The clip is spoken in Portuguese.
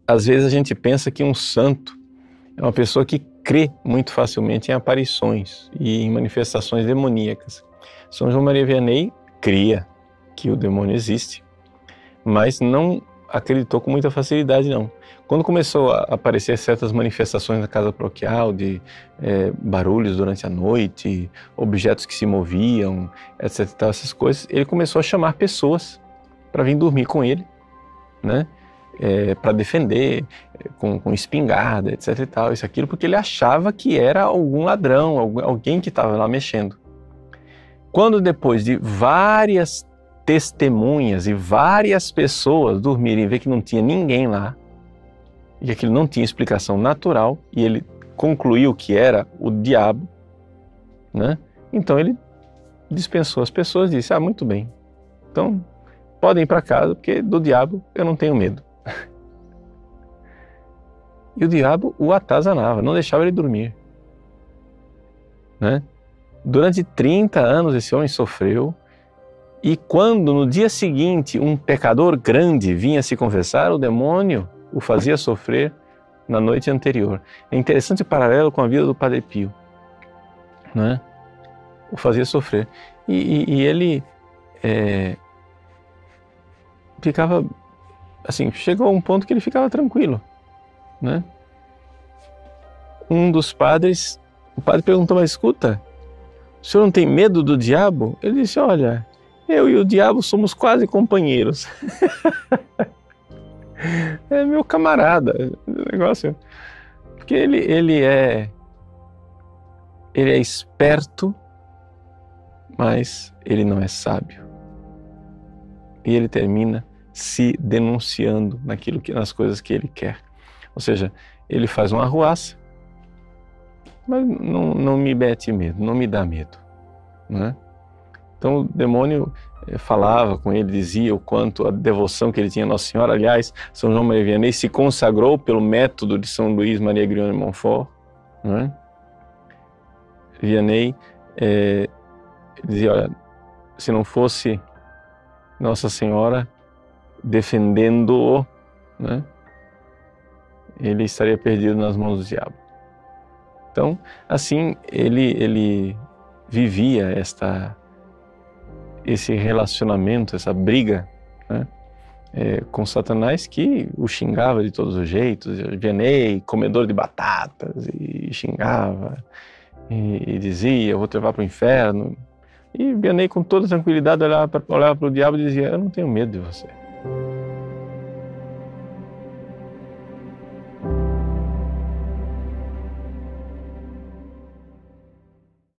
Às vezes a gente pensa que um santo é uma pessoa que crê muito facilmente em aparições e em manifestações demoníacas. São João Maria Vianney cria que o demônio existe, mas não acreditou com muita facilidade, não. Quando começou a aparecer certas manifestações na casa paroquial, de barulhos durante a noite, objetos que se moviam, etc. Essas coisas, ele começou a chamar pessoas para vir dormir com ele, né? Para defender, com espingarda, etc. e tal, isso, aquilo, porque ele achava que era algum ladrão, alguém que estava lá mexendo. Quando depois de várias testemunhas e várias pessoas dormirem e ver que não tinha ninguém lá, e que aquilo não tinha explicação natural, e ele concluiu que era o diabo, né? Então ele dispensou as pessoas e disse: muito bem, então podem ir para casa, porque do diabo eu não tenho medo. E o diabo o atazanava, não deixava ele dormir, né? Durante 30 anos esse homem sofreu, e quando no dia seguinte um pecador grande vinha se confessar, o demônio o fazia sofrer na noite anterior. É interessante o paralelo com a vida do Padre Pio, né? O fazia sofrer. E ele ficava, assim, chegou a um ponto que ele ficava tranquilo, né? Um dos padres, o padre perguntou: mas escuta, o senhor não tem medo do diabo? Ele disse: olha, eu e o diabo somos quase companheiros. É meu camarada, o negócio. Porque ele é esperto, mas ele não é sábio. E ele termina se denunciando nas coisas que ele quer. Ou seja, ele faz uma arruaça, mas não me mete medo, não me dá medo, né? Então o demônio falava com ele, dizia o quanto a devoção que ele tinha a Nossa Senhora. Aliás, São João Maria Vianney se consagrou pelo método de São Luís Maria Grignoni de Montfort, né? Vianney dizia: olha, se não fosse Nossa Senhora defendendo-o, né, ele estaria perdido nas mãos do diabo. Então, assim, ele vivia esse relacionamento, essa briga, né, com Satanás, que o xingava de todos os jeitos. Vianney, comedor de batatas, e xingava, e dizia: eu vou te levar para o inferno. E Vianney, com toda tranquilidade, olhava para o diabo e dizia: eu não tenho medo de você.